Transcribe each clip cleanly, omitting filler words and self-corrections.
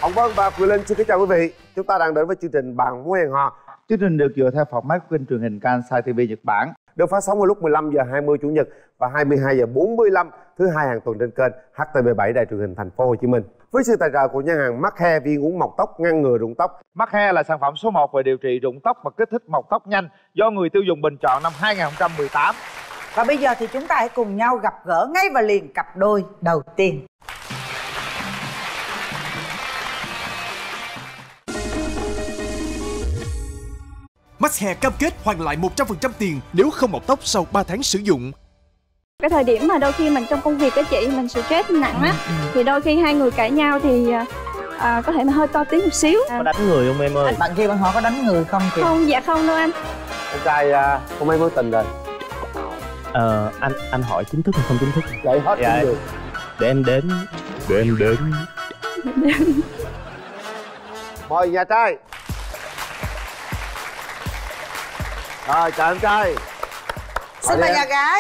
Hồng Vân và Quyền Linh xin kính chào quý vị. Chúng ta đang đến với chương trình Bạn Muốn Hẹn Hò. Chương trình được dựa theo format của kênh truyền hình Kansai TV Nhật Bản. Được phát sóng vào lúc 15 giờ 20 Chủ nhật và 22 giờ 45 thứ hai hàng tuần trên kênh HTV7 Đài truyền hình Thành phố Hồ Chí Minh. Với sự tài trợ của nhà hàng Mắc Hair viên uống mọc tóc ngăn ngừa rụng tóc. Mắc Hair là sản phẩm số 1 về điều trị rụng tóc và kích thích mọc tóc nhanh do người tiêu dùng bình chọn năm 2018. Và bây giờ thì chúng ta hãy cùng nhau gặp gỡ ngay và liền cặp đôi đầu tiên. Mắc Hair cam kết hoàn lại 100% tiền nếu không mọc tóc sau 3 tháng sử dụng. Cái thời điểm mà đôi khi mình trong công việc á chị, mình stress nặng á, thì đôi khi hai người cãi nhau thì có thể mà hơi to tiếng một xíu. Có đánh người không em ơi? Bạn kia bạn họ có đánh người không chị? Không, dạ không đâu anh. Em trai có mấy mối tình rồi? Anh hỏi chính thức hay không chính thức? Vậy hết dạ, cũng được. Để em đếm. Mời nhà trai. Rồi chào em trai. Xin mời nhà gái.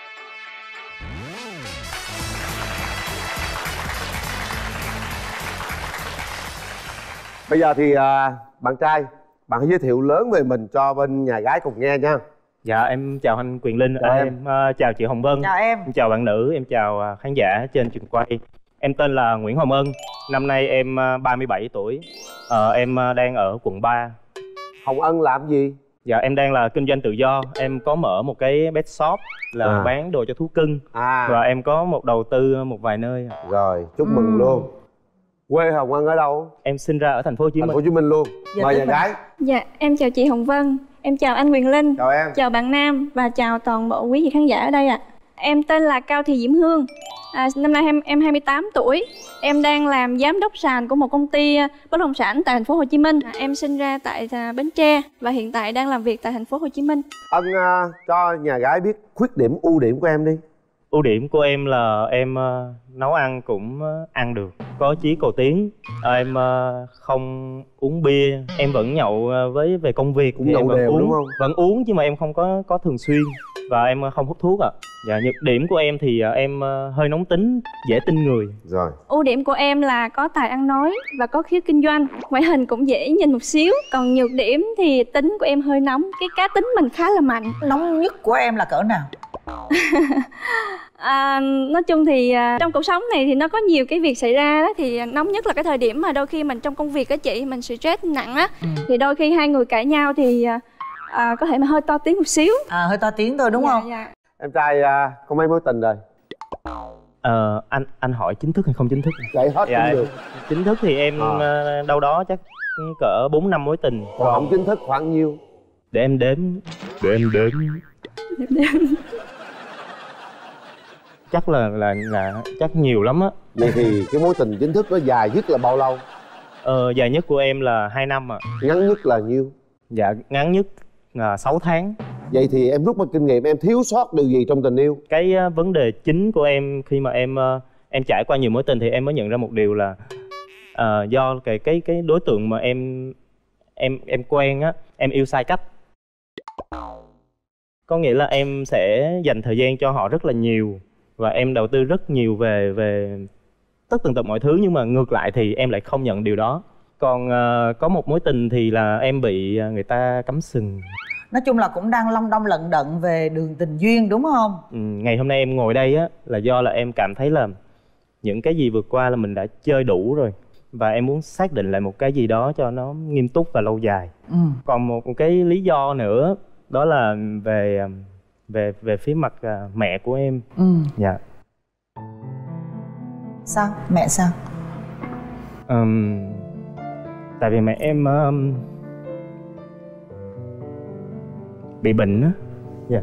Bây giờ thì bạn trai, bạn hãy giới thiệu lớn về mình cho bên nhà gái cùng nghe nha. Dạ em chào anh Quyền Linh, em chào chị Hồng Vân. Chào em. Em chào bạn nữ, em chào khán giả trên trường quay. Em tên là Nguyễn Hồng Ân, năm nay em 37 tuổi. Em đang ở quận 3. Hồng Ân làm gì? Dạ em đang là kinh doanh tự do. Em có mở một cái pet shop là bán đồ cho thú cưng. Và em có một đầu tư một vài nơi. Rồi, chúc mừng luôn. Quê Hồng Ân ở đâu? Em sinh ra ở thành phố Hồ Chí Minh. Thành phố Hồ Chí Minh luôn. Mời nhà gái. Dạ, em chào chị Hồng Vân, em chào anh Quyền Linh. Chào em. Chào bạn Nam và chào toàn bộ quý vị khán giả ở đây ạ. Em tên là Cao Thị Diễm Hương. Năm nay em 28 tuổi. Em đang làm giám đốc sàn của một công ty bất động sản tại thành phố Hồ Chí Minh. Em sinh ra tại Bến Tre và hiện tại đang làm việc tại thành phố Hồ Chí Minh. Ân cho nhà gái biết khuyết điểm, ưu điểm của em đi. Ưu điểm của em là em nấu ăn cũng ăn được, có chí cầu tiến. Em không uống bia, em vẫn nhậu về công việc cũng nhậu đều đúng không? Vẫn uống nhưng mà em không có thường xuyên và em không hút thuốc ạ. Dạ, nhược điểm của em thì em hơi nóng tính, dễ tin người. Rồi. Ưu điểm của em là có tài ăn nói và có khiếu kinh doanh, ngoại hình cũng dễ nhìn một xíu. Còn nhược điểm thì tính của em hơi nóng, cái cá tính mình khá là mạnh. Nóng nhất của em là cỡ nào? Nói chung thì trong cuộc sống này thì nó có nhiều cái việc xảy ra đó, thì nóng nhất là cái thời điểm mà đôi khi mình trong công việc á chị, mình stress nặng á, thì đôi khi hai người cãi nhau thì có thể mà hơi to tiếng một xíu. Hơi to tiếng thôi đúng không? Dạ. Em trai có mấy mối tình rồi? Anh hỏi chính thức hay không chính thức? Vậy hết cũng được. Chính thức thì em đâu đó chắc cỡ 4-5 mối tình. Còn không chính thức khoảng nhiêu? Để em đếm. Chắc là chắc nhiều lắm á. Vậy thì cái mối tình chính thức nó dài nhất là bao lâu? Dài nhất của em là 2 năm ạ. Ngắn nhất là nhiêu? Dạ ngắn nhất là 6 tháng. Vậy thì em rút ra kinh nghiệm, em thiếu sót điều gì trong tình yêu? Cái vấn đề chính của em khi mà em trải qua nhiều mối tình thì em mới nhận ra một điều là do cái đối tượng mà em quen á, em yêu sai cách. Có nghĩa là em sẽ dành thời gian cho họ rất là nhiều và em đầu tư rất nhiều về tất tần tật mọi thứ, nhưng mà ngược lại thì em lại không nhận điều đó. Còn có một mối tình thì là em bị người ta cắm sừng. Nói chung là cũng đang long đong lận đận về đường tình duyên đúng không? Ngày hôm nay em ngồi đây á là do là em cảm thấy là những cái gì vượt qua là mình đã chơi đủ rồi, và em muốn xác định lại một cái gì đó cho nó nghiêm túc và lâu dài. Còn một cái lý do nữa đó là về phía mặt mẹ của em. Dạ. Sao? Mẹ sao? Tại vì mẹ em bị bệnh á. Dạ.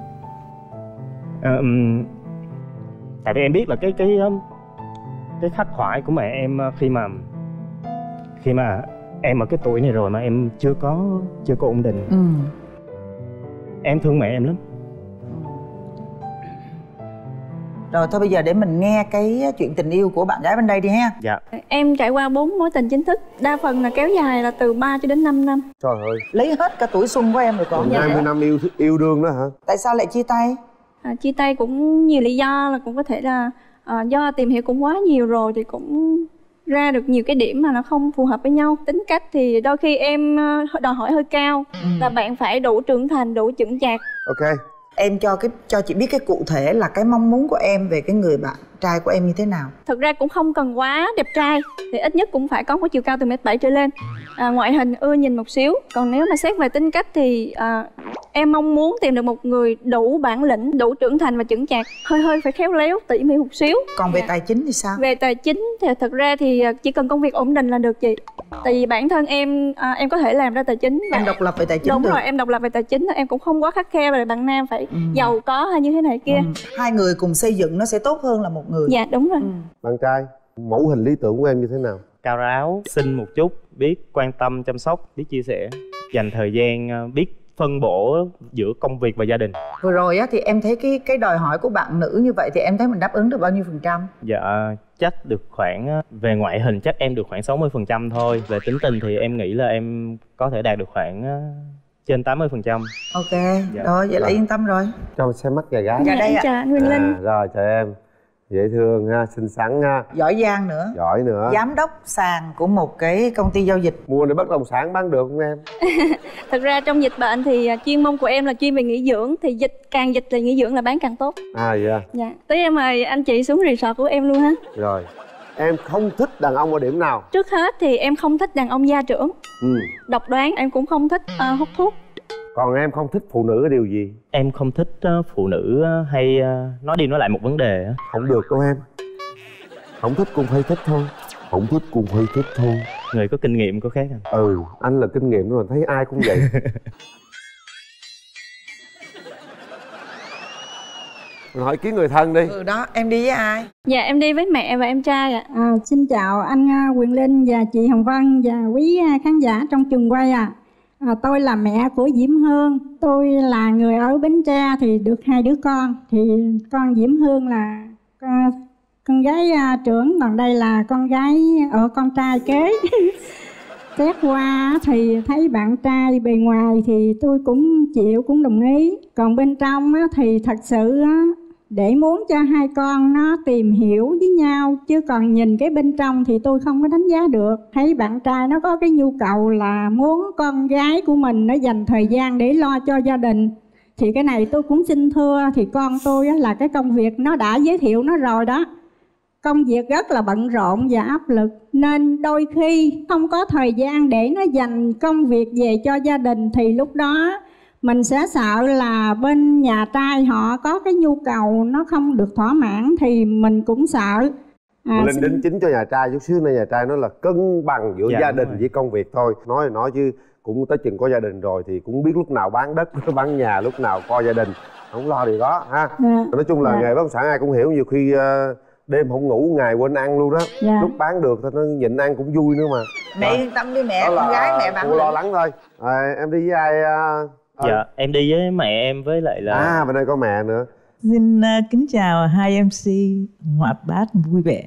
Tại vì em biết là cái khắc khoải của mẹ em khi mà em ở cái tuổi này rồi mà em chưa có ổn định. Em thương mẹ em lắm. Rồi thôi bây giờ để mình nghe cái chuyện tình yêu của bạn gái bên đây đi ha. Dạ. Em trải qua 4 mối tình chính thức, đa phần là kéo dài là từ 3 cho đến 5 năm. Trời ơi. Lấy hết cả tuổi xuân của em rồi còn. 20 năm yêu đương đó hả? Tại sao lại chia tay? Chia tay cũng nhiều lý do, là cũng có thể là do tìm hiểu cũng quá nhiều rồi thì cũng ra được nhiều cái điểm mà nó không phù hợp với nhau. Tính cách thì đôi khi em đòi hỏi hơi cao, và bạn phải đủ trưởng thành, đủ chững chạc. Ok. Em cho chị biết cái cụ thể là cái mong muốn của em về cái người bạn trai của em như thế nào? Thực ra cũng không cần quá đẹp trai, thì ít nhất cũng phải có một chiều cao từ 1m7 trở lên. Ngoại hình ưa nhìn một xíu. Còn nếu mà xét về tính cách thì em mong muốn tìm được một người đủ bản lĩnh, đủ trưởng thành và chững chạc, hơi phải khéo léo, tỉ mỉ một xíu. Còn về tài chính thì sao? Về tài chính thì thật ra thì chỉ cần công việc ổn định là được chị. Tại vì bản thân em có thể làm ra tài chính. Em độc lập về tài chính. Đúng được. rồi, em độc lập về tài chính. Em cũng không quá khắt khe về bạn nam phải giàu có hay như thế này kia. Hai người cùng xây dựng nó sẽ tốt hơn là một người. Dạ đúng rồi. Bạn trai, mẫu hình lý tưởng của em như thế nào? Cao ráo, xinh một chút, biết quan tâm chăm sóc, biết chia sẻ, dành thời gian, biết phân bổ giữa công việc và gia đình. Vừa rồi á thì em thấy cái đòi hỏi của bạn nữ như vậy thì em thấy mình đáp ứng được bao nhiêu %? Dạ chắc được khoảng, về ngoại hình chắc em được khoảng 60% thôi. Về tính tình thì em nghĩ là em có thể đạt được khoảng trên 80%. Ok, Dạ. rồi vậy là yên tâm rồi. Cho mình xem mắt gà gái. Dạ, đây em ạ. chào anh Nguyên Linh. Rồi chào em. Dễ thương ha, xinh xắn ha, Giỏi giang nữa. giỏi nữa. Giám đốc sàn của một cái công ty giao dịch. Mua để bất động sản bán được không em? Thật ra trong dịch bệnh thì chuyên môn của em là chuyên về nghỉ dưỡng, thì càng dịch thì nghỉ dưỡng là bán càng tốt. À dạ. Dạ. Tí em mời anh chị xuống resort của em luôn ha. Rồi. Em không thích đàn ông ở điểm nào? Trước hết thì em không thích đàn ông gia trưởng, độc đoán. Em cũng không thích hút thuốc. Còn em không thích phụ nữ ở điều gì? Em không thích phụ nữ hay nói đi nói lại một vấn đề á. Không được đâu em. Không thích cũng phải thích thôi. Không thích cũng phải thích thôi. Người có kinh nghiệm có khác anh. Anh là kinh nghiệm rồi, thấy ai cũng vậy. Mình hỏi kiến người thân đi. Đó, em đi với ai? Dạ em đi với mẹ và em trai ạ. Xin chào anh Quyền Linh và chị Hồng Vân và quý khán giả trong trường quay ạ. Tôi là mẹ của Diễm Hương. Tôi là người ở Bến Tre thì được 2 đứa con. Thì con Diễm Hương là con gái trưởng, còn đây là con gái ở con trai kế. Xét qua thì thấy bạn trai bề ngoài thì tôi cũng chịu, cũng đồng ý. Còn bên trong thì thật sự để muốn cho hai con nó tìm hiểu với nhau, chứ còn nhìn cái bên trong thì tôi không có đánh giá được. Thấy bạn trai nó có cái nhu cầu là muốn con gái của mình nó dành thời gian để lo cho gia đình, thì cái này tôi cũng xin thưa. Thì con tôi là cái công việc nó đã giới thiệu nó rồi đó, công việc rất là bận rộn và áp lực, nên đôi khi không có thời gian để nó dành công việc về cho gia đình. Thì lúc đó mình sẽ sợ là bên nhà trai họ có cái nhu cầu nó không được thỏa mãn, thì mình cũng sợ. Linh đính chính cho nhà trai chút xíu, nên nhà trai nói là cân bằng giữa gia đình với công việc thôi. Nói thì nói chứ cũng tới chừng có gia đình rồi thì cũng biết lúc nào bán đất, bán nhà, lúc nào coi gia đình, không lo điều đó ha. Nói chung là nghề bất động sản ai cũng hiểu, nhiều khi đêm không ngủ, ngày quên ăn luôn đó. Lúc bán được thì nó nhịn ăn cũng vui nữa mà. Mẹ yên tâm đi mẹ, con gái mẹ bạn lo lắng thôi. Em đi với ai? Dạ em đi với mẹ em với lại là bên đây có mẹ nữa. Xin kính chào hai MC hoạt bát vui vẻ.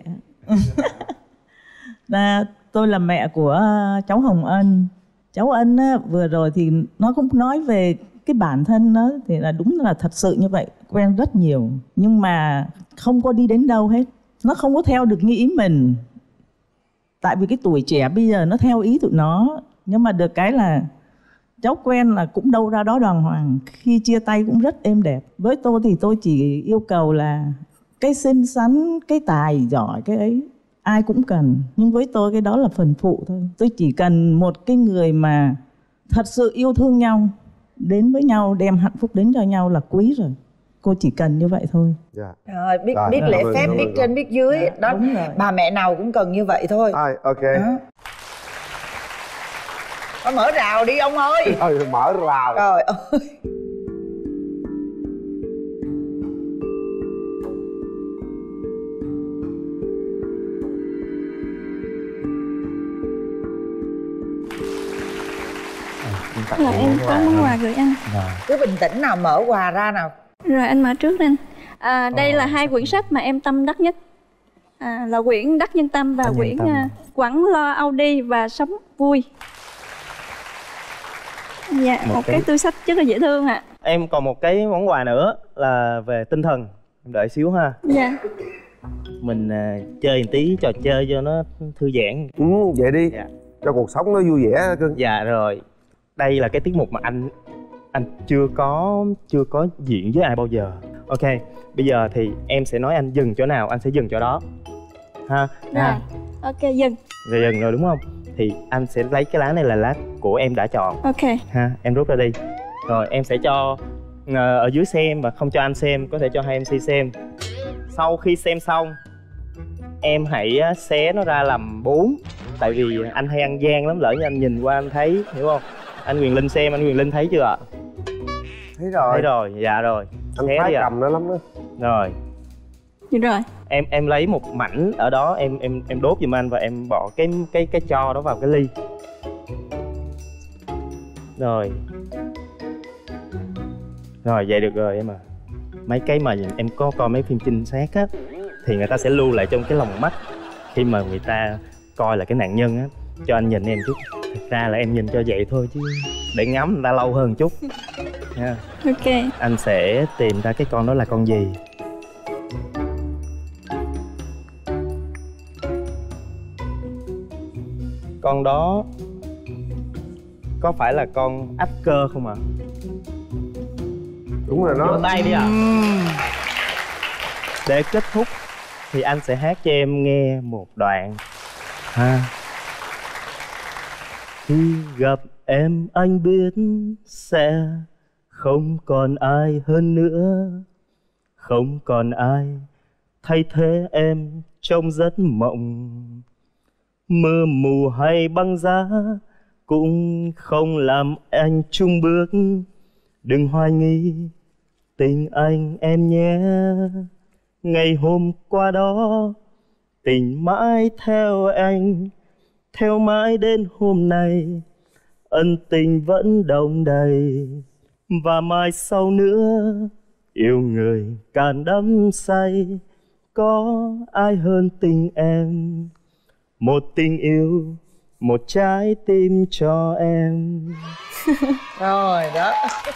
Tôi là mẹ của cháu Hồng Ân. Cháu Ân vừa rồi thì nó cũng nói về cái bản thân nó thì là đúng là thật sự như vậy, quen rất nhiều nhưng mà không có đi đến đâu hết. Nó không có theo được như ý mình, tại vì cái tuổi trẻ bây giờ nó theo ý tụi nó. Nhưng mà được cái là cháu quen là cũng đâu ra đó đàng hoàng, khi chia tay cũng rất êm đẹp. Với tôi thì tôi chỉ yêu cầu là cái xinh xắn, cái tài giỏi, cái ấy ai cũng cần, nhưng với tôi cái đó là phần phụ thôi. Tôi chỉ cần một cái người mà thật sự yêu thương nhau, đến với nhau, đem hạnh phúc đến cho nhau là quý rồi. Cô chỉ cần như vậy thôi. Rồi, biết lễ phép, biết trên biết dưới đó. Bà mẹ nào cũng cần như vậy thôi. Ok. Con mở rào đi ông ơi. Mở rào. Trời ơi. Là em có món quà gửi anh. Cứ bình tĩnh nào, mở quà ra nào. Rồi anh mở trước anh. Đây là 2 quyển sách mà em tâm đắc nhất. Là quyển Đắc Nhân Tâm và quyển Quẳng Lo Audi và Sống Vui. Dạ, một cái túi sách rất là dễ thương ạ. Em còn một cái món quà nữa là về tinh thần. Em đợi xíu ha. Dạ. Mình chơi một tí trò chơi cho nó thư giãn. Vậy đi. Dạ. Cho cuộc sống nó vui vẻ cưng. Dạ rồi. Đây là cái tiết mục mà anh chưa có diễn với ai bao giờ. Ok, bây giờ thì em sẽ nói anh dừng chỗ nào anh sẽ dừng chỗ đó ha. Rồi, ok dừng. Rồi dừng rồi đúng không? Thì anh sẽ lấy cái lá này là lá của em đã chọn. Ok. Ha, em rút ra đi. Rồi em sẽ cho ở dưới xem và không cho anh xem, có thể cho hai MC xem. Sau khi xem xong, em hãy xé nó ra làm 4. Tại vì anh hay ăn gian lắm, lỡ như anh nhìn qua anh thấy, hiểu không? Anh Quyền Linh xem, anh Quyền Linh thấy chưa ạ? Thấy rồi. Thấy rồi, dạ rồi. Anh xé phái đi ạ. cầm nó lắm đó. Rồi. Được rồi. Em lấy một mảnh ở đó, em đốt giùm anh và em bỏ cái tro đó vào cái ly. Rồi. Rồi vậy được rồi em à. Mấy cái mà em có coi mấy phim trinh sát á thì người ta sẽ lưu lại trong cái lòng mắt khi mà người ta coi là cái nạn nhân á. Cho anh nhìn em chút. Thật ra là em nhìn cho vậy thôi chứ để ngắm người ta lâu hơn chút nha. Ok. Anh sẽ tìm ra cái con đó là con gì. Con đó có phải là con ách cơ không ạ? Đúng rồi đó. Vỗ tay đi ạ. Để kết thúc thì anh sẽ hát cho em nghe một đoạn ha. Khi gặp em anh biết sẽ không còn ai hơn nữa, không còn ai thay thế em trong giấc mộng. Mưa mù hay băng giá cũng không làm anh chung bước. Đừng hoài nghi tình anh em nhé. Ngày hôm qua đó tình mãi theo anh, theo mãi đến hôm nay. Ân tình vẫn đong đầy và mai sau nữa yêu người càng đắm say. Có ai hơn tình em, một tình yêu, một trái tim cho em. Rồi đó.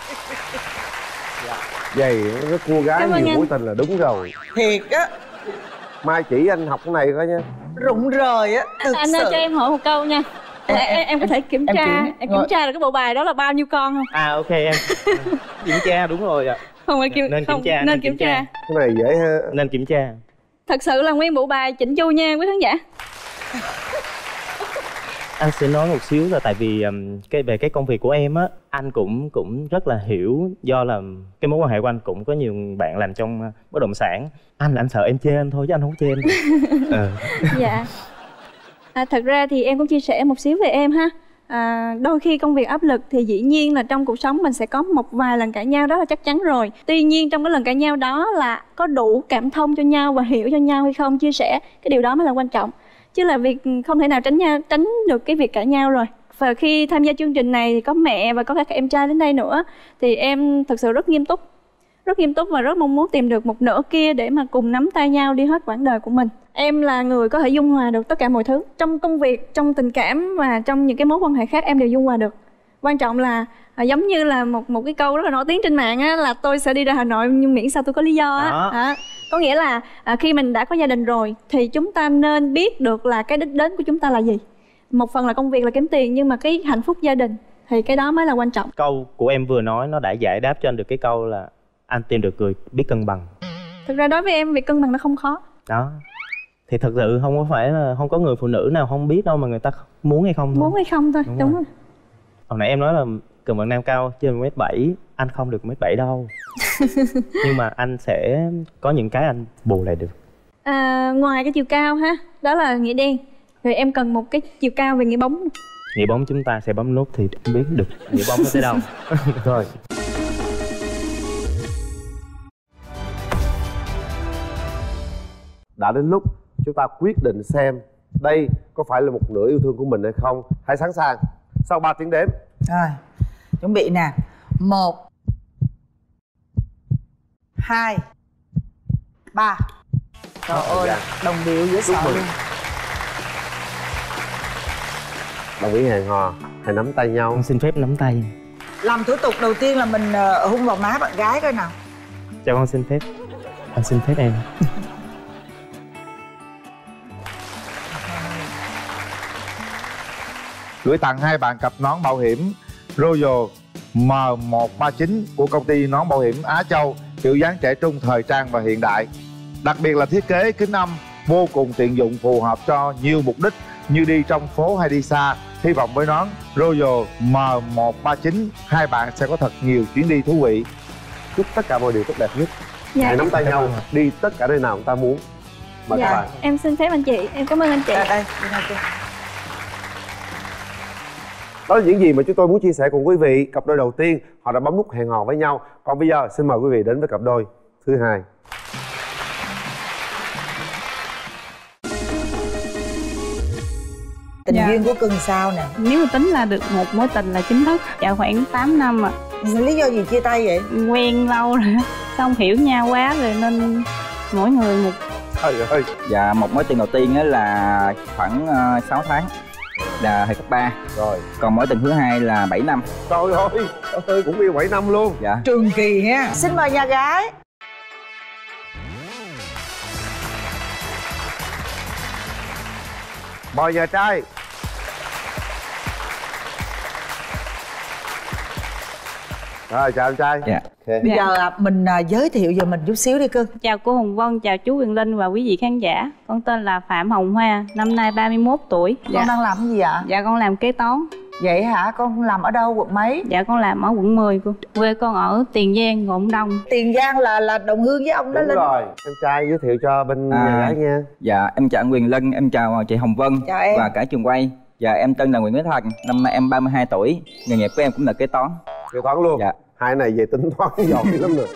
Vậy cái cô gái Cảm ơn nhiều anh. mối tình là đúng rồi. Thiệt á. Mai chỉ anh học cái này coi nha. Rụng rời á. Thực Anh sự. ơi cho em hỏi một câu nha. Em có thể kiểm tra em kiểm tra được cái bộ bài đó là bao nhiêu con không? À ok em. Kiểm tra đúng rồi ạ. Không phải Nên không, kiểm tra, nên kiểm tra. Cái này dễ ha. Nên kiểm tra. Thật sự là nguyên bộ bài chỉnh chu nha quý khán giả. Anh sẽ nói một xíu là tại vì về cái công việc của em á, anh cũng rất là hiểu, do là cái mối quan hệ của anh cũng có nhiều bạn làm trong bất động sản. Anh sợ em chê anh thôi chứ anh không chê em. Dạ. Thật ra thì em cũng chia sẻ một xíu về em ha. Đôi khi công việc áp lực thì dĩ nhiên là trong cuộc sống mình sẽ có một vài lần cãi nhau, đó là chắc chắn rồi. Tuy nhiên trong cái lần cãi nhau đó là có đủ cảm thông cho nhau và hiểu cho nhau hay không, chia sẻ cái điều đó mới là quan trọng. Chứ là việc không thể nào tránh được cái việc cãi nhau rồi. Và khi tham gia chương trình này thì có mẹ và có các em trai đến đây nữa thì em thực sự rất nghiêm túc và rất mong muốn tìm được một nửa kia để mà cùng nắm tay nhau đi hết quãng đời của mình. Em là người có thể dung hòa được tất cả mọi thứ trong công việc, trong tình cảm và trong những cái mối quan hệ khác, em đều dung hòa được. Quan trọng là giống như là một cái câu rất là nổi tiếng trên mạng á, là tôi sẽ đi ra Hà Nội nhưng miễn sao tôi có lý do á. Có nghĩa là khi mình đã có gia đình rồi thì chúng ta nên biết được là cái đích đến của chúng ta là gì. Một phần là công việc là kiếm tiền, nhưng mà cái hạnh phúc gia đình thì cái đó mới là quan trọng. Câu của em vừa nói nó đã giải đáp cho anh được cái câu là anh tìm được người biết cân bằng. Thực ra đối với em việc cân bằng nó không khó. Đó. Thì thật sự không có phải là không có người phụ nữ nào không biết đâu, mà người ta muốn hay không thôi. Muốn hay không thôi, đúng rồi. Hồi nãy em nói là cần bạn nam cao trên 1m7, anh không được 1m7 đâu. Nhưng mà anh sẽ có những cái anh bù lại được. Ngoài cái chiều cao ha, đó là nghĩa đen. Rồi em cần một cái chiều cao về nghĩa bóng. Nghĩa bóng chúng ta sẽ bấm nút thì biết được nghĩa bóng nó tới đâu. Rồi. Đã đến lúc chúng ta quyết định xem đây có phải là một nửa yêu thương của mình hay không. Hãy sẵn sàng. Sau 3 tiếng đếm. Rồi. Chuẩn bị nè. 1 2 3. Trời ơi, đồng điệu dễ sợ luôn. Đồng ý hẹn hò, hãy nắm tay nhau. Con xin phép nắm tay. Làm thủ tục đầu tiên là mình hôn vào má bạn gái coi nào. Cho con xin phép. Anh xin phép em. gửi tặng hai bạn cặp nón bảo hiểm Royal M139 của công ty nón bảo hiểm Á Châu, kiểu dáng trẻ trung, thời trang và hiện đại. Đặc biệt là thiết kế kính âm vô cùng tiện dụng, phù hợp cho nhiều mục đích như đi trong phố hay đi xa. Hy vọng với nón Royal M139, hai bạn sẽ có thật nhiều chuyến đi thú vị. Chúc tất cả mọi điều tốt đẹp nhất. Dạ. Hãy nắm tay nhau đi tất cả nơi nào chúng ta muốn. Mời các bạn. Em xin phép anh chị, em cảm ơn anh chị. Đây. Đó là những gì mà chúng tôi muốn chia sẻ cùng quý vị. Cặp đôi đầu tiên họ đã bấm nút hẹn hò với nhau. Còn bây giờ xin mời quý vị đến với cặp đôi thứ hai. Tình duyên của Cưng sao nè? Nếu mà tính là được một mối tình là chính thức, dạ khoảng 8 năm ạ. Lý do gì chia tay vậy? Quen lâu rồi, xong hiểu nhau quá rồi nên mỗi người một. Trời ơi. Dạ, một mối tình đầu tiên á là khoảng 6 tháng, là hồi cấp 3. Rồi. Còn mối tình thứ hai là 7 năm. Trời ơi, cũng yêu 7 năm luôn. Dạ. Trường kỳ ha. Xin mời nhà gái. Mời nhà trai. Rồi, chào anh trai. Dạ. Okay. Bây giờ mình giới thiệu về mình chút xíu đi Cưng. Chào cô Hồng Vân, chào chú Quyền Linh và quý vị khán giả. Con tên là Phạm Hồng Hoa, năm nay 31 tuổi. Con đang làm gì ạ? Dạ con làm kế toán. Vậy hả? Con làm ở đâu, quận mấy? Dạ con làm ở quận 10 cô. Quê con ở Tiền Giang, Gò Đông. Tiền Giang là đồng hương với ông đó. Đúng Linh. rồi. Em trai giới thiệu cho bên nhà gái nha. Dạ, em chào anh Quyền Linh, em chào chị Hồng Vân. Chào em. Và cả trường quay. Dạ, em tên là Nguyễn Nguyễn Thành, năm nay em 32 tuổi. Nghề nghiệp của em cũng là kế toán. Kế toán luôn? Dạ. Hai này về tính toán giỏi lắm rồi.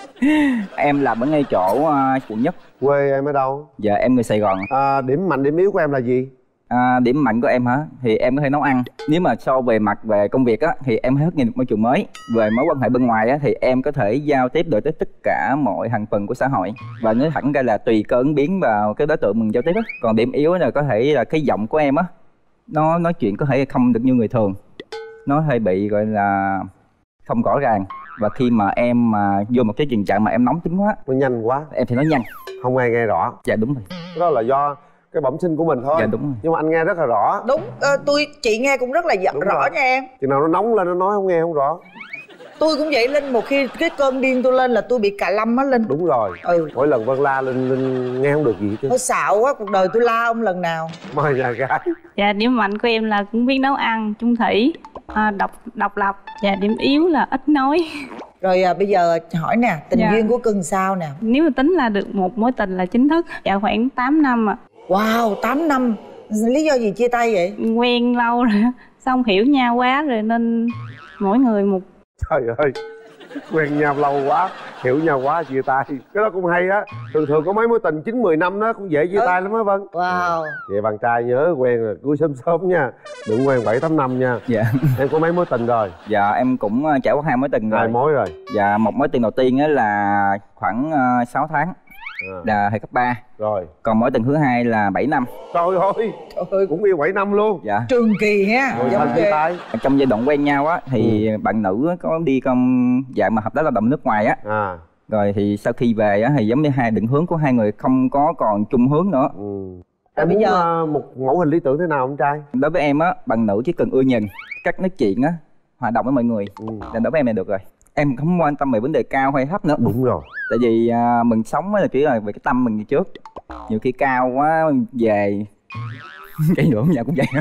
Em làm ở ngay chỗ quận Nhất. Quê em ở đâu? Dạ, em người Sài Gòn. Điểm mạnh điểm yếu của em là gì? Điểm mạnh của em hả? Thì em có thể nấu ăn. Nếu mà so về mặt về công việc á thì em hết nhìn môi trường mới. Về mối quan hệ bên ngoài á thì em có thể giao tiếp được tới tất cả mọi thành phần của xã hội. Và nói thẳng ra là tùy cơ ứng biến vào cái đối tượng mình giao tiếp á. Còn điểm yếu là có thể là cái giọng của em á, nó nói chuyện có thể không được như người thường. Nó hơi bị gọi là không rõ ràng. Và khi mà em vô một cái tình trạng mà em nóng tính quá, nó nhanh quá, em thì nói nhanh, không ai nghe rõ. Dạ đúng rồi. Đó là do cái bẩm sinh của mình thôi. Dạ đúng rồi. Nhưng mà anh nghe rất là rõ. Đúng, chị nghe cũng rất là rõ rồi. nha em. Chừng nào nó nóng lên nó nói không nghe không rõ. Tôi cũng vậy Linh, một khi cái cơn điên tôi lên là tôi bị cà lâm á Linh. Đúng rồi. Mỗi lần Vân la Linh nghe không được gì chứ. Thôi xạo quá, cuộc đời tôi la ông lần nào. Mời nhà gái. Dạ, điểm mạnh của em là cũng biết nấu ăn, chung thủy, độc lập. Và điểm yếu là ít nói. Rồi bây giờ hỏi nè, tình duyên của Cưng sao nè? Nếu mà tính là được một mối tình là chính thức, dạ khoảng 8 năm ạ. Wow, 8 năm. Lý do gì chia tay vậy? Quen lâu rồi, xong hiểu nhau quá rồi nên mỗi người một. Trời ơi, quen nhau lâu quá, hiểu nhau quá chia tay. Cái đó cũng hay á. Thường có mấy mối tình 9-10 năm đó cũng dễ chia tay lắm á Vân. Wow. Vậy bạn trai nhớ quen rồi cưới sớm sớm nha. Đừng quen 7-8 năm nha. Dạ. Em có mấy mối tình rồi? Dạ em cũng trải qua 2 mối tình rồi. 2 mối rồi. Dạ, một mối tình đầu tiên á là khoảng 6 tháng. Là hồi cấp 3. Rồi. Còn mối tình thứ hai là 7 năm. Trời ơi, cũng yêu 7 năm luôn. Dạ. Trường kỳ ha. Rồi sao chia tay? Trong giai đoạn quen nhau á thì bạn nữ có đi công dạng mà hợp tác lao động nước ngoài á. Rồi thì sau khi về á thì giống như hai định hướng của hai người không có còn chung hướng nữa. Em muốn một mẫu hình lý tưởng thế nào anh trai? Đối với em á, bạn nữ chỉ cần ưa nhìn, cách nói chuyện á, hòa đồng với mọi người là đối với em là được rồi. Em không quan tâm về vấn đề cao hay thấp nữa. Đúng rồi. Tại vì mình sống là chỉ là về cái tâm mình trước. Nhiều khi cao quá về cái nữa nhà cũng vậy.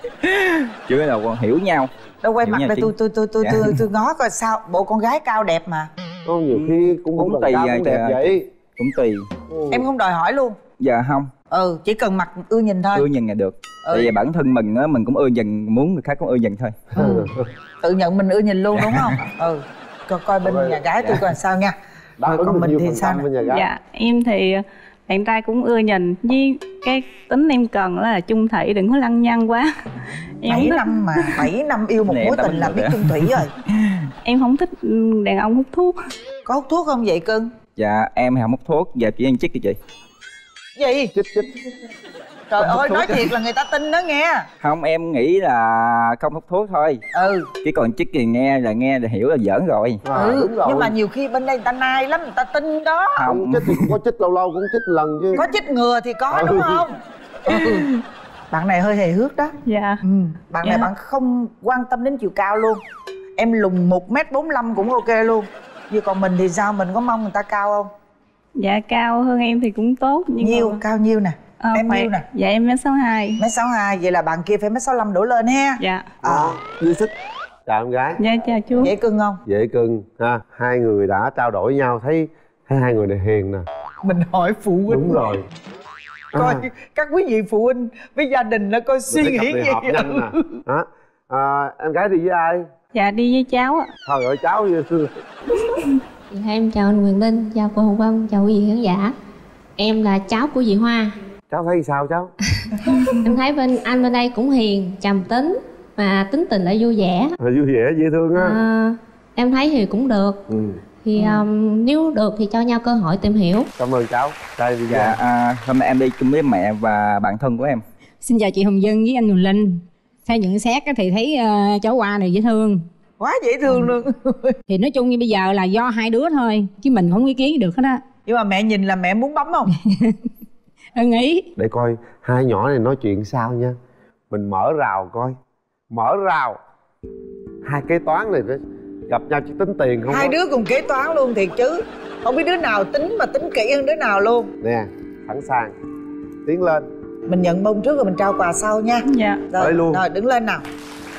Chứ là còn hiểu nhau. Đâu quay mặt đây tôi ngó coi sao. Bộ con gái cao đẹp mà. Nhiều khi cũng tùy cũng đẹp vậy. Cũng tùy. Em không đòi hỏi luôn? Dạ không. Chỉ cần mặt ưa nhìn thôi. Ưa nhìn là được. Tại vì bản thân mình á, mình cũng ưa nhìn, muốn người khác cũng ưa nhìn thôi. Tự nhận mình ưa nhìn luôn đúng không? Coi bên nhà gái tôi coi sao nha. Còn mình thì sao? Dạ em thì bạn trai cũng ưa nhìn, với cái tính em cần là chung thủy, đừng có lăng nhăng quá. 7 năm mà 7 năm yêu một mối tình là biết chung thủy rồi. Em không thích đàn ông hút thuốc. Có hút thuốc không vậy Cưng? Dạ em không hút thuốc, giờ chỉ ăn chích kìa chị. Gì? Chích. Trời ơi, nói thiệt là người ta tin đó nghe. Không, em nghĩ là không hút thuốc thôi. Chứ còn chích thì nghe là hiểu là giỡn rồi. Đúng rồi. Nhưng mà nhiều khi bên đây người ta nai lắm, người ta tin đó. Không, chích thì cũng có chích, lâu lâu cũng chích lần chứ. Có chích ngừa thì có đúng không? Bạn này hơi hề hước đó. Dạ. Bạn này bạn không quan tâm đến chiều cao luôn. Em lùn 1m45 cũng ok luôn. Như còn mình thì sao? Mình có mong người ta cao không? Dạ cao hơn em thì cũng tốt. Nhưng nhiêu? mà... Cao nhiêu nè? Em nhiêu nè? Dạ em m62. M62, vậy là bạn kia phải m65 đổ lên ha. Dạ. Dư sức. Chào em gái. Dạ chào chú. Dễ cưng không? Dễ cưng ha. Hai người đã trao đổi nhau, thấy hai người này hiền nè. Mình hỏi phụ huynh. Đúng rồi. Coi các quý vị phụ huynh với gia đình nó coi suy nghĩ gì. Hợp nhanh nè. Em gái đi với ai? Dạ đi với cháu ạ. Thôi gọi cháu với Sương. Em chào anh Quyền Linh, chào cô Hồng Vân, chào quý vị khán giả. Em là cháu của dì Hoa. Cháu thấy sao cháu? Em thấy anh bên đây cũng hiền, trầm tính mà tính tình lại vui vẻ. Vui vẻ, dễ thương á. Em thấy thì cũng được. Thì nếu được thì cho nhau cơ hội tìm hiểu. Cảm ơn cháu. Đây đi. Dạ, hôm nay em đi chung với mẹ và bạn thân của em. Xin chào chị Hồng Vân với anh Quyền Linh. Theo nhận xét thì thấy cháu Hoa này dễ thương. Quá dễ thương luôn. Thì nói chung như bây giờ là do hai đứa thôi, chứ mình không ý kiến được hết á. Nhưng mà mẹ nhìn là mẹ muốn bấm không? Ưng ý. Để coi hai nhỏ này nói chuyện sao nha. Mình mở rào coi. Mở rào. Hai kế toán này gặp nhau chỉ tính tiền không? Hai đứa cùng kế toán luôn thiệt chứ. Không biết đứa nào tính mà tính kỹ hơn đứa nào luôn. Nè, sẵn sàng. Tiến lên. Mình nhận bông trước rồi mình trao quà sau nha. Dạ. Rồi, luôn. Rồi đứng lên nào.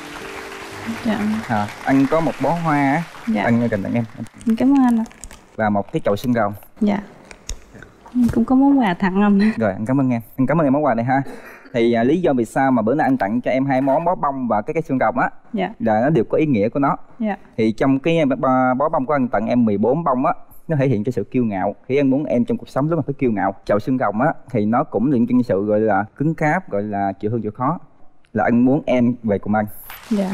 Dạ. Anh có một bó hoa á. Dạ. Anh dành tặng em. Cảm ơn anh ạ. Và một cái chậu xương rồng. Dạ. Em cũng có món quà tặng anh. Rồi anh cảm ơn em. Anh cảm ơn em món quà này ha. Thì lý do vì sao mà bữa nay anh tặng cho em hai món bó bông và cái xương rồng á, dạ, là nó đều có ý nghĩa của nó. Dạ. Thì trong cái bó bông của anh tặng em 14 bông á, nó thể hiện cái sự kiêu ngạo. Thì anh muốn em trong cuộc sống lúc mà phải kiêu ngạo. Chậu xương rồng á thì nó cũng liên quan sự gọi là cứng cáp, gọi là chịu thương chịu khó. Là anh muốn em về cùng anh. Dạ.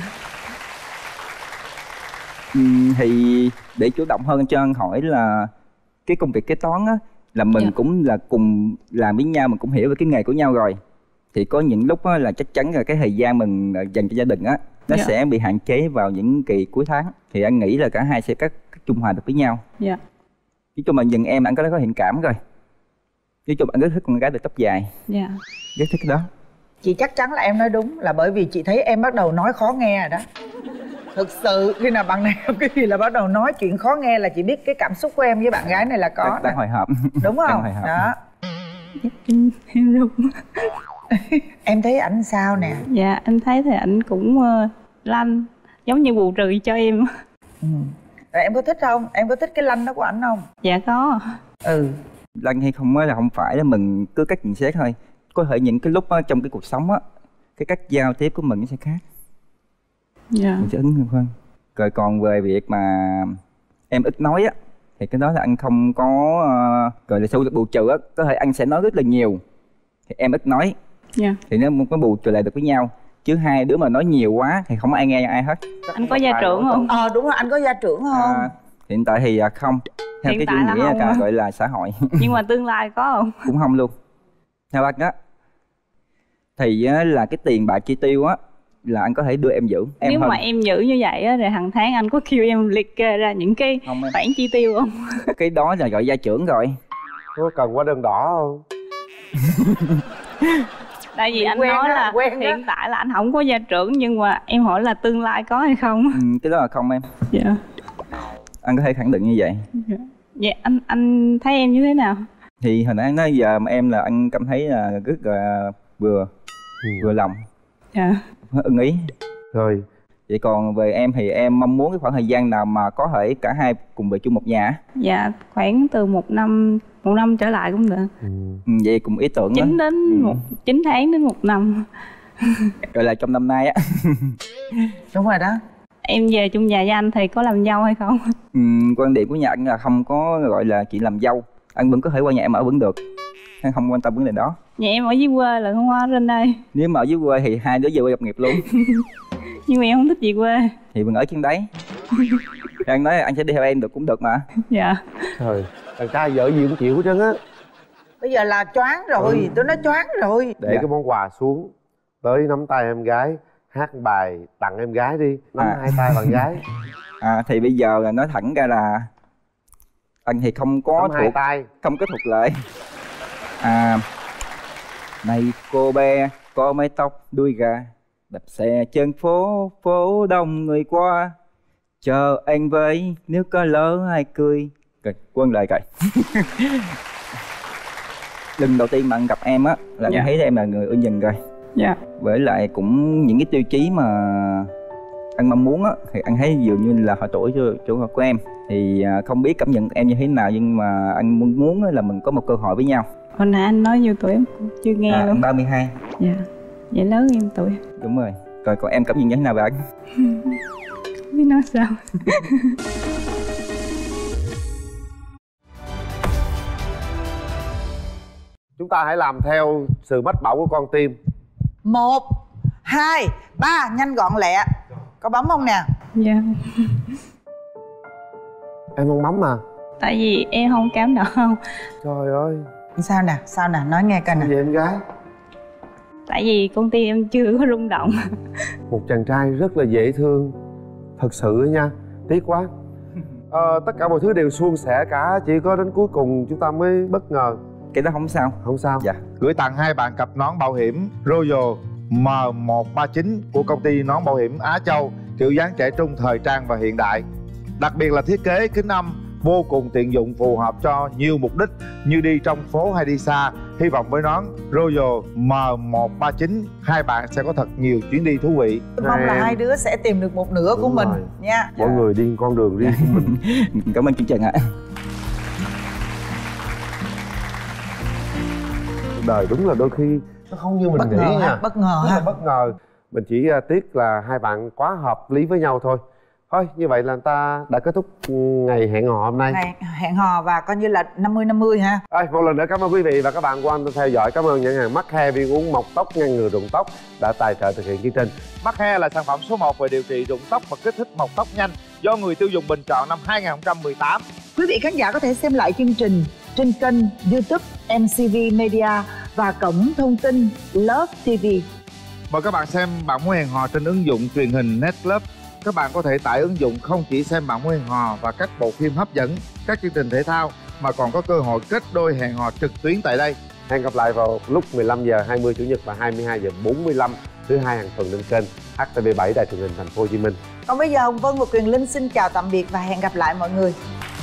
Thì để chủ động hơn cho anh hỏi là cái công việc kế toán á, là mình dạ, cũng là cùng làm với nhau, mình cũng hiểu về cái nghề của nhau rồi. Thì có những lúc á, là chắc chắn là cái thời gian mình dành cho gia đình á, nó dạ, sẽ bị hạn chế vào những kỳ cuối tháng. Thì anh nghĩ là cả hai sẽ cắt trung hòa được với nhau. Dạ. Nói chung mà nhìn em anh có thiện cảm rồi. Nói chung anh rất thích con gái được tóc dài. Dạ. Rất thích cái đó. Chị chắc chắn là em nói đúng, là bởi vì chị thấy em bắt đầu nói khó nghe rồi đó. Thực sự khi nào bạn này cái gì là bắt đầu nói chuyện khó nghe là chị biết cái cảm xúc của em với bạn gái này là có. Đang hồi hộp. Đúng không? Hồi hộp. Đó. Em đúng. Em thấy ảnh sao nè? Dạ anh thấy thì ảnh cũng lanh, giống như bù trừ cho em. Rồi em có thích không? Em có thích cái lanh đó của ảnh không? Dạ có. Lanh hay không là không phải là mình cứ cách nhận xét thôi. Có thể những cái lúc đó, trong cái cuộc sống á, cái cách giao tiếp của mình nó sẽ khác. Dạ. Mình sẽ ứng hơn. Rồi còn về việc mà em ít nói á, thì cái đó là anh không có gọi là sự bù trừ á. Có thể anh sẽ nói rất là nhiều, thì em ít nói. Dạ. Thì nó có bù trừ lại được với nhau. Chứ hai đứa mà nói nhiều quá thì không ai nghe ai hết. Anh có gia trưởng không? Đúng rồi, anh có gia trưởng không? Hiện tại thì không. Theo Hiện cái tại chủ là nghĩa không cả gọi là xã hội. Nhưng mà tương lai có không? Cũng không luôn. Theo bác đó thì là cái tiền bạc chi tiêu á là anh có thể đưa em giữ. Nếu mà em giữ như vậy á, rồi hàng tháng anh có kêu em liệt kê ra những cái khoản chi tiêu không? Cái đó là gọi gia trưởng rồi. Có cần hóa đơn đỏ không? Tại vì anh nói là hiện tại là anh không có gia trưởng, nhưng mà em hỏi là tương lai có hay không? Cái đó là không em. Dạ. Anh có thể khẳng định như vậy. Dạ anh thấy em như thế nào? Thì hồi nãy nói giờ mà em là anh cảm thấy là rất là vừa lòng. Dạ. Ưng ý. Rồi. Vậy còn về em thì em mong muốn cái khoảng thời gian nào mà có thể cả hai cùng về chung một nhà? Dạ khoảng từ một năm trở lại cũng được. Vậy cũng ý tưởng 9 đến 9 tháng đến 1 năm. Gọi là trong năm nay á. Đúng rồi đó. Em về chung nhà với anh thì có làm dâu hay không? Quan điểm của nhà anh là không có gọi là chỉ làm dâu. Anh vẫn có thể qua nhà em ở vẫn được. Anh không quan tâm vấn đề đó. Nhà em ở dưới quê là không qua lên đây. Nếu mà ở dưới quê thì hai đứa về quê lập nghiệp luôn. Nhưng mà em không thích về quê. Thì mình ở trên đấy. Anh nói anh sẽ đi theo em được cũng được mà. Dạ. Trời, thằng trai vợ gì cũng chịu hết trơn á. Bây giờ là choáng rồi, tôi nói choáng rồi. Để cái món quà xuống, tới nắm tay em gái, hát bài tặng em gái đi. Nắm hai tay bạn gái. Thì bây giờ là nói thẳng ra là anh thì không có hai tay, không có thuộc lệ. Này cô bé, có mái tóc đuôi gà, đạp xe trên phố, phố đông người qua, chờ anh với nếu có lỡ ai cười. Rồi, quên lời rồi. Lần đầu tiên mà anh gặp em á là anh thấy em là người ưa nhìn rồi. Dạ. Với lại cũng những cái tiêu chí mà anh mong muốn á thì anh thấy dường như là họ tuổi chỗ của em. Thì không biết cảm nhận em như thế nào, nhưng mà anh muốn là mình có một cơ hội với nhau. Hồi nãy anh nói nhiêu tuổi em cũng chưa nghe luôn. 32. Dạ. Vậy lớn em tuổi. Đúng rồi. Rồi còn em cảm nhận như thế nào về anh? Không biết nói sao. Chúng ta hãy làm theo sự mách bảo của con tim. 1, 2, 3, nhanh gọn lẹ. Có bấm không nè? Dạ. Em không bấm mà. Tại vì em không cảm động. Trời ơi. Sao nè, nói nghe coi nè. Vậy em gái? Tại vì công ty em chưa có rung động. Một chàng trai rất là dễ thương. Thật sự nha, tiếc quá. Tất cả mọi thứ đều suôn sẻ cả, chỉ có đến cuối cùng chúng ta mới bất ngờ. Cái đó không sao. Không sao. Dạ. Gửi tặng 2 bạn cặp nón bảo hiểm Royal M139 của công ty nón bảo hiểm Á Châu, kiểu dáng trẻ trung, thời trang và hiện đại. Đặc biệt là thiết kế kính âm vô cùng tiện dụng, phù hợp cho nhiều mục đích như đi trong phố hay đi xa. Hy vọng với nón Royal M139 hai bạn sẽ có thật nhiều chuyến đi thú vị. Mong là hai đứa sẽ tìm được một nửa của mình nha. Mỗi người đi con đường riêng của mình. Cảm ơn chương trình ạ. Đời đúng là đôi khi nó không như mình bất nghĩ ngờ nha. Bất ngờ ha. Bất ngờ. Mình chỉ tiếc là hai bạn quá hợp lý với nhau thôi. Thôi như vậy là người ta đã kết thúc ngày hẹn hò hôm nay. Ngày hẹn hò và coi như là 50-50 ha. Một lần nữa cảm ơn quý vị và các bạn quan tâm theo dõi. Cảm ơn nhãn hàng Mắc Hair, viên uống mọc tóc ngăn ngừa rụng tóc đã tài trợ thực hiện chương trình. Mắc Hair là sản phẩm số 1 về điều trị rụng tóc và kích thích mọc tóc nhanh do người tiêu dùng bình chọn năm 2018. Quý vị khán giả có thể xem lại chương trình trên kênh YouTube MCV Media và cổng thông tin Love TV. Mời các bạn xem Bạn Muốn Hẹn Hò trên ứng dụng truyền hình Netclub. Các bạn có thể tải ứng dụng không chỉ xem Bạn Muốn Hẹn Hò và các bộ phim hấp dẫn, các chương trình thể thao mà còn có cơ hội kết đôi hẹn hò trực tuyến tại đây. Hẹn gặp lại vào lúc 15h20 Chủ nhật và 22h45 thứ hai hàng tuần trên kênh HTV7 Đài Truyền hình Thành phố Hồ Chí Minh. Còn bây giờ Hồng Vân và Quyền Linh xin chào tạm biệt và hẹn gặp lại mọi người.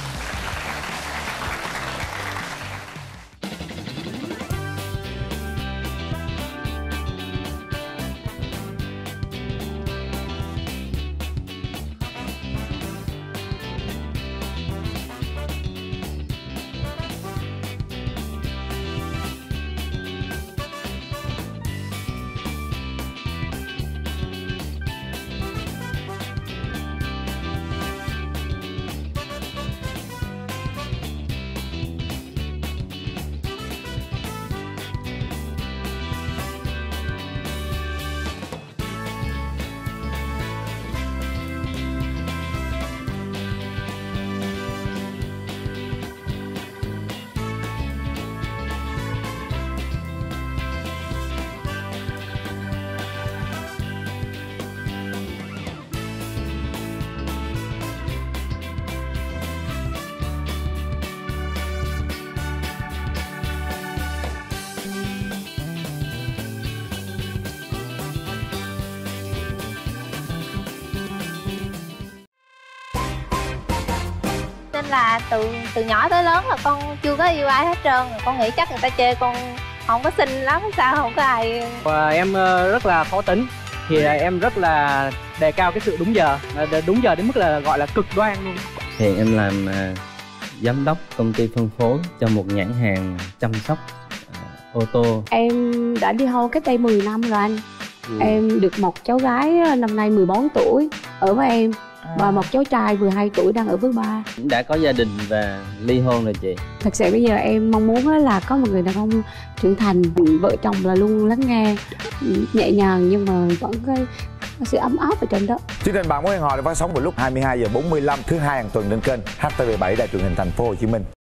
Là từ nhỏ tới lớn là con chưa có yêu ai hết trơn. Con nghĩ chắc người ta chê con không có xinh lắm sao không có ai. Em rất là khó tính thì em rất là đề cao cái sự đúng giờ đến mức là gọi là cực đoan luôn. Hiện em làm giám đốc công ty phân phối cho một nhãn hàng chăm sóc ô tô. Em đã đi hôn cách đây 10 năm rồi anh. Em được một cháu gái năm nay 14 tuổi ở với em và một cháu trai 12 tuổi đang ở với ba. Đã có gia đình và ly hôn rồi chị. Thật sự bây giờ em mong muốn là có một người đàn ông trưởng thành, vợ chồng là luôn lắng nghe, nhẹ nhàng nhưng mà vẫn có sự ấm áp ở trên đó. Chương trình Bạn Muốn Hẹn Hò được phát sóng vào lúc 22h45 thứ hai hàng tuần trên kênh HTV7 Đài Truyền hình Thành phố Hồ Chí Minh.